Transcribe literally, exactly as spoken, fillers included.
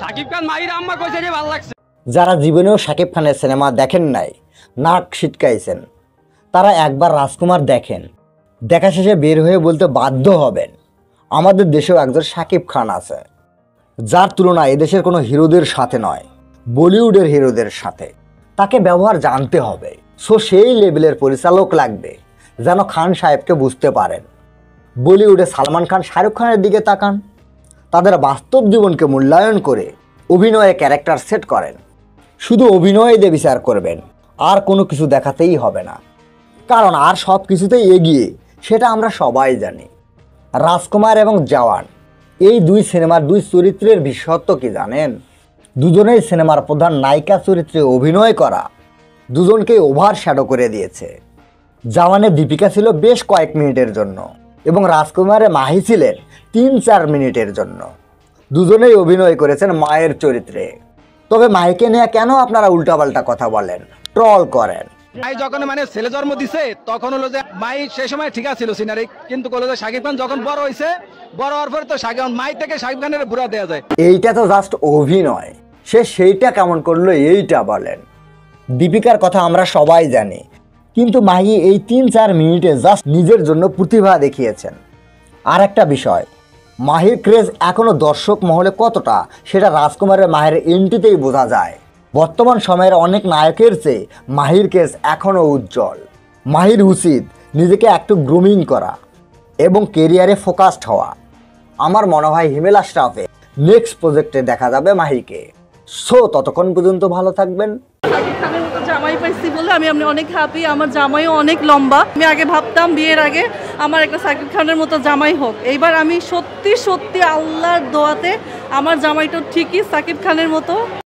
শাকিব খান মাহির আম্মা কইছে যে ভালো লাগছে। যারা জীবনেও শাকিব খানের সিনেমা দেখেন নাই, নাক ছিটকাইছেন, তারা একবার রাজকুমার দেখেন, দেখা শেষে বের হয়ে বলতে বাধ্য হবেন আমাদের দেশেও একজন শাকিব খান আছে, যার তুলনা এদেশের কোনো হিরোদের সাথে নয়, বলিউডের হিরোদের সাথে। তাকে ব্যবহার জানতে হবে। সো সেই লেভেলের পরিচালক লাগবে যেন খান সাহেবকে বুঝতে পারেন। বলিউডে সালমান খান, শাহরুখ খানের দিকে তাকান, তাদের বাস্তব জীবনকে মূল্যায়ন করে অভিনয়ে ক্যারেক্টার সেট করেন। শুধু অভিনয় দিয়ে বিচার করবেন, আর কোনো কিছু দেখাতেই হবে না, কারণ আর সব কিছুতেই এগিয়ে, সেটা আমরা সবাই জানি। রাজকুমার এবং জওয়ান এই দুই সিনেমার দুই চরিত্রের বিশেষত্ব কি জানেন? দুজনেই সিনেমার প্রধান নায়িকা চরিত্রে অভিনয় করা দুজনকেই ওভার শ্যাডো করে দিয়েছে। জওয়ানে দীপিকা ছিল বেশ কয়েক মিনিটের জন্য এবং রাজকুমারে মাহি ছিলেন তিন চার মিনিটের জন্য। দুজনেই অভিনয় করেছেন মায়ের চরিত্রে। তবে মাহিকে নিয়ে কেন আপনারা উল্টাপাল্টা কথা বলেন, ট্রল করেন? মাই যখন মানে ছেলে জন্ম দিছে তখন হলো যে মাই সেই সময় ঠিক ছিল সিনারি, কিন্তু বলে যে শাকিব খান যখন বড় হয়েছে, বড় হওয়ার পরে তো শাকিব মাই থেকে শাকিব খানের বুড়া দেওয়া যায়। এইটা তো জাস্ট অভিনয়, সে সেইটা কেমন করলো এইটা বলেন। দীপিকার কথা আমরা সবাই জানি, কিন্তু মাহি এই তিন চার মিনিটে জাস্ট নিজের জন্য প্রতিভা দেখিয়েছেন। আর একটা বিষয়, মাহির ক্রেজ এখনো দর্শক মহলে কতটা, সেটা রাজকুমারের মাহির এন্ট্রিতেই বোঝা যায়। বর্তমান সময়ের অনেক নায়কের চেয়ে মাহির ক্রেজ এখনও উজ্জ্বল। মাহির উচিত নিজেকে একটু গ্রুমিং করা এবং কেরিয়ারে ফোকাসড হওয়া। আমার মনে হয় হিমেল আশরাফে নেক্সট প্রজেক্টে দেখা যাবে মাহিকে। সো ততক্ষণ পর্যন্ত ভালো থাকবেন। শাকিব খানের মতো জামাই পাইছি বলে আমি আমি অনেক হ্যাপি। আমার জামাইও অনেক লম্বা। আমি আগে ভাবতাম বিয়ের আগে আমার একটা শাকিব খানের মতো জামাই হোক। এইবার আমি সত্যি সত্যি আল্লাহর দোয়াতে আমার জামাইটা ঠিকই শাকিব খানের মতো।